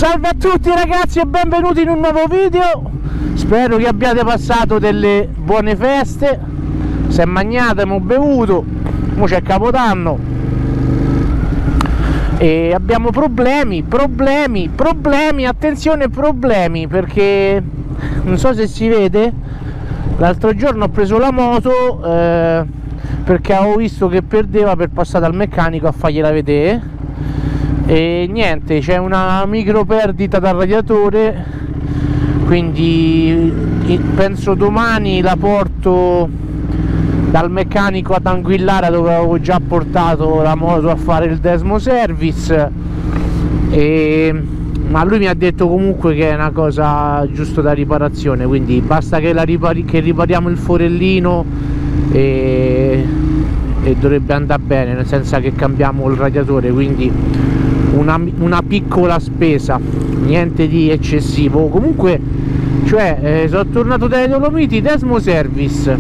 Salve a tutti ragazzi e benvenuti in un nuovo video. Spero che abbiate passato delle buone feste. Se mangiate, abbiamo bevuto. Mo c'è Capodanno e abbiamo problemi, attenzione, problemi, perché non so se si vede, l'altro giorno ho preso la moto perché avevo visto che perdeva per passare dal meccanico a fargliela vedere. E niente, c'è una micro perdita dal radiatore, quindi penso domani la porto dal meccanico ad Anguillara, dove avevo già portato la moto a fare il Desmo Service, ma lui mi ha detto comunque che è una cosa giusto da riparazione, quindi basta che ripariamo il forellino e dovrebbe andare bene, nel senso che cambiamo il radiatore, quindi una piccola spesa, niente di eccessivo. Comunque, cioè, sono tornato dai Dolomiti, Desmo Service,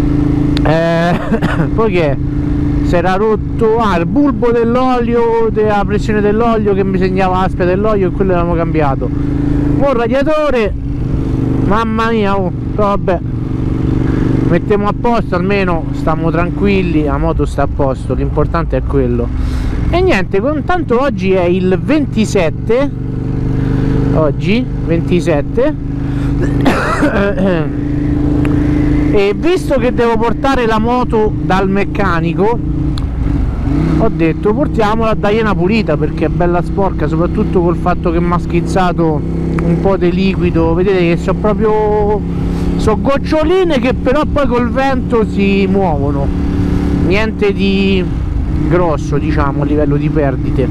poi che si era rotto il bulbo dell'olio, della pressione dell'olio, che mi segnava la spia dell'olio, e quello l'abbiamo cambiato. Ora il radiatore, mamma mia, vabbè, mettiamo a posto, almeno stiamo tranquilli, la moto sta a posto, l'importante è quello. E niente, tanto oggi è il 27, oggi 27 e visto che devo portare la moto dal meccanico, ho detto portiamola a Daiena pulita, perché è bella sporca, soprattutto col fatto che mi ha schizzato un po' di liquido. Vedete che sono proprio goccioline che però poi col vento si muovono, niente di grosso, diciamo, a livello di perdite.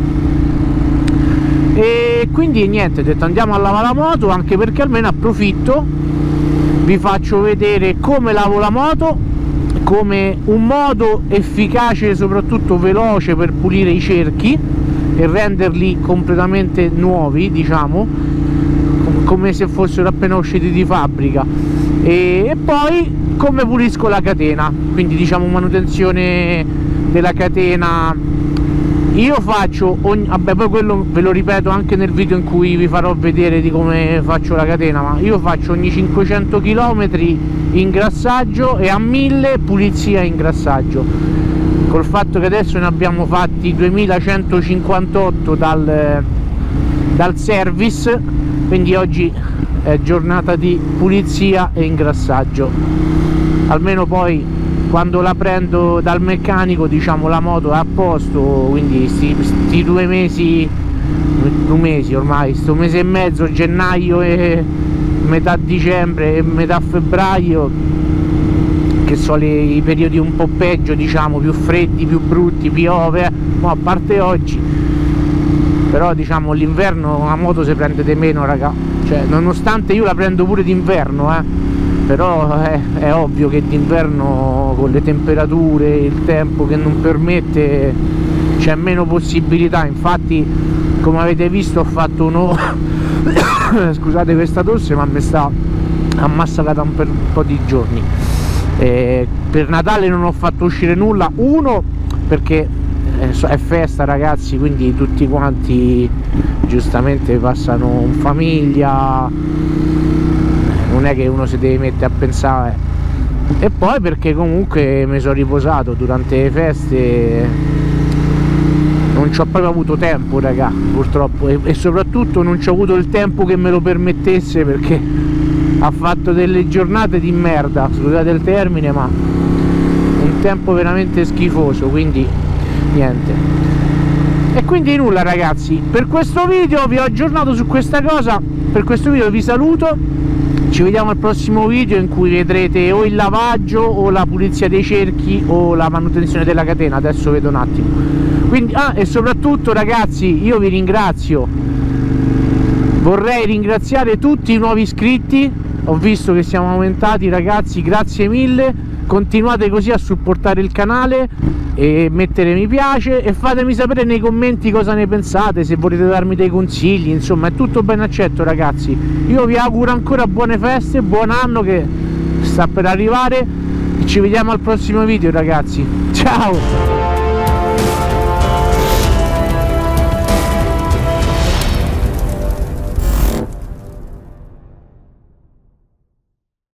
E quindi niente, ho detto andiamo a lavare la moto, anche perché almeno approfitto, vi faccio vedere come lavo la moto, come un modo efficace e soprattutto veloce per pulire i cerchi e renderli completamente nuovi, diciamo, come se fossero appena usciti di fabbrica. E poi come pulisco la catena, quindi diciamo manutenzione della catena. Io faccio vabbè, poi quello ve lo ripeto anche nel video in cui vi farò vedere di come faccio la catena, ma io faccio ogni 500 km ingrassaggio e a 1000 pulizia e ingrassaggio. Col fatto che adesso ne abbiamo fatti 2158 dal service, quindi oggi è giornata di pulizia e ingrassaggio. Almeno poi quando la prendo dal meccanico, diciamo, la moto è a posto, quindi sti 2 mesi ormai, sto mese e mezzo, gennaio e metà dicembre e metà febbraio, che sono i periodi un po' peggio, diciamo, più freddi, più brutti, piove, ma a parte oggi, però diciamo l'inverno la moto si prende di meno, raga, cioè nonostante io la prendo pure d'inverno, però è ovvio che d'inverno con le temperature, il tempo che non permette, c'è meno possibilità. Infatti, come avete visto, ho fatto scusate questa tosse, ma mi sta ammassata un po' di giorni. Per Natale non ho fatto uscire nulla, uno perché è festa, ragazzi, quindi tutti quanti giustamente passano in famiglia, non è che uno si deve mettere a pensare, e poi perché comunque mi sono riposato durante le feste, non ci ho proprio avuto tempo, raga, purtroppo, e soprattutto non ci ho avuto il tempo che me lo permettesse, perché ha fatto delle giornate di merda, scusate il termine, ma un tempo veramente schifoso, quindi niente. E quindi nulla, ragazzi, per questo video vi ho aggiornato su questa cosa, per questo video vi saluto. Ci vediamo al prossimo video in cui vedrete o il lavaggio o la pulizia dei cerchi o la manutenzione della catena, adesso vedo un attimo. Quindi, e soprattutto, ragazzi, io vi ringrazio, vorrei ringraziare tutti i nuovi iscritti, ho visto che siamo aumentati, ragazzi, grazie mille, continuate così a supportare il canale e mettere mi piace e fatemi sapere nei commenti cosa ne pensate, se volete darmi dei consigli, insomma è tutto ben accetto, ragazzi. Io vi auguro ancora buone feste, buon anno che sta per arrivare e ci vediamo al prossimo video, ragazzi, ciao.